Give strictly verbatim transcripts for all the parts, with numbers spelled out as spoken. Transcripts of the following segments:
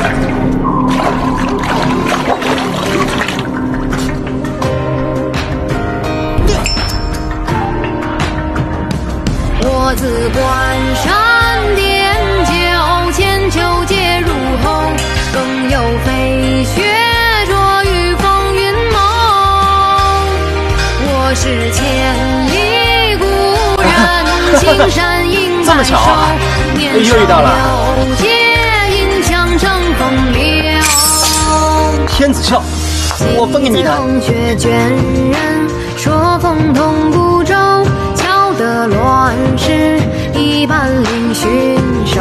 我自关山点九千秋皆入喉，更有飞雪着于风云梦。我是千里故人，青山隐白首。年少有节，银枪乘风流。 天子笑，我分给你一坛。 却倦人说风同孤舟，巧得乱世一般领巡守。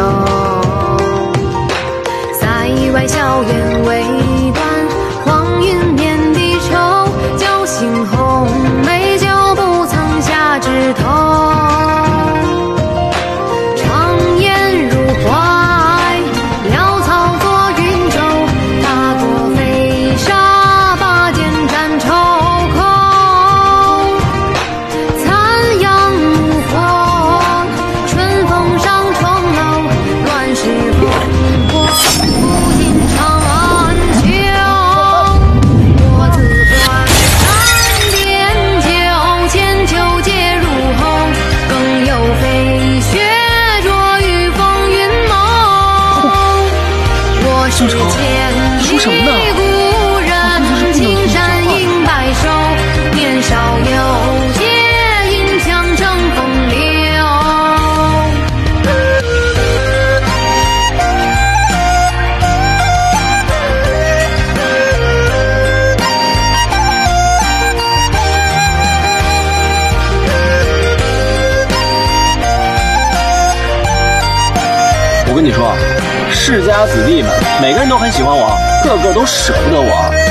塞外硝烟未断，黄云遍地愁。酒醒红梅酒，不曾下枝头。长烟入怀，潦草作云舟。踏过飞沙，拔剑斩愁口。残阳怒火，春风上重楼。乱世烽火，不尽长秋。我自关山点九千秋皆入喉，更有飞雪着于风云梦。我是千里故人，青山隐白首。年少有节，银枪乘风流。 我跟你说，世家子弟们每个人都很喜欢我，个个都舍不得我。